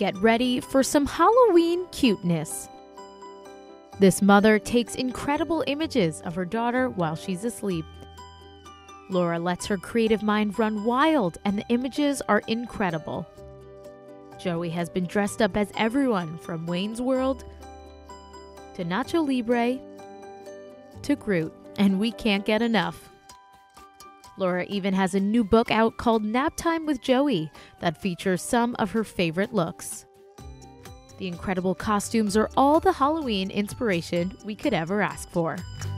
get ready for some Halloween cuteness. This mother takes incredible images of her daughter while she's asleep. Laura lets her creative mind run wild, and the images are incredible. Joey has been dressed up as everyone from Wayne's World to Nacho Libre to Groot, and we can't get enough. Laura even has a new book out called Nap Time with Joey that features some of her favorite looks. The incredible costumes are all the Halloween inspiration we could ever ask for.